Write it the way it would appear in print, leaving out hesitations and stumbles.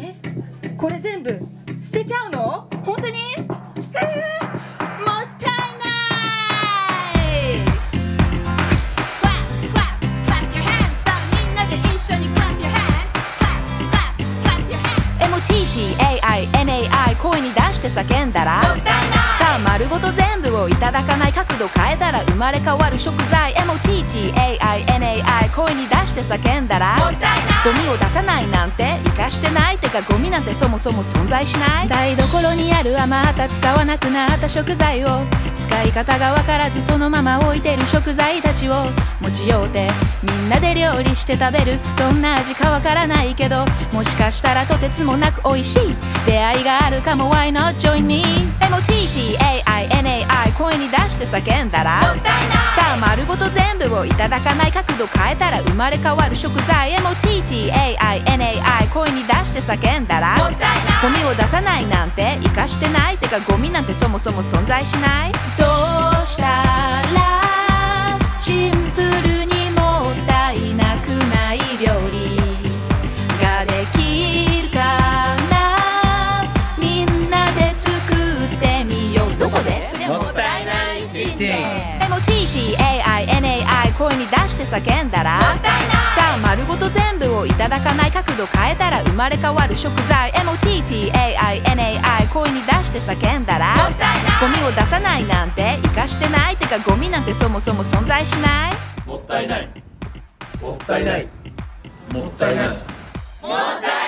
これ全部捨てちゃうの？本当に？もったいない。Clap your hands さあみんなで一緒に Clap your hands Clap your hands MOTTAINAI 声に出して叫んだらもったいない。さあ丸ごと全部をいただかない角度変えたら生まれ変わる食材 MOTTAINAI 声に出して叫んだらもったいない。ゴミを出さないなんて生かしてない。てかゴミなんてそもそも存在しない。台所にある余った使わなくなった食材を使い方が分からずそのまま置いてる食材たちを持ち寄ってみんなで料理して食べる。どんな味か分からないけどもしかしたらとてつもなく美味しい出会いがあるかも。 Why not join me MOTTAINAI 声に出して叫んだらもったいない。さあ丸ごと全部をいただかない角度変えたら生まれ変わる食材 MOTTAINAI 声に出して叫んだらもったいない。ゴミを出さないなんて生かしてない。てかゴミなんてそもそも存在しない。どうしたらシンプルにもったいなくない料理ができるかな。みんなで作ってみよう。どこで？そりゃもったいないキッチン。MOTTAINAI 声に出して叫んだらもったいない。さあ丸ごと全部をいただかない角度変えたら生まれ変わる食材 MOTTAINAI 声に出して叫んだらもったいない。ゴミを出さないなんて生かしてない。てかゴミなんてそもそも存在しない。 もったいないもったいないもったいないもったいない。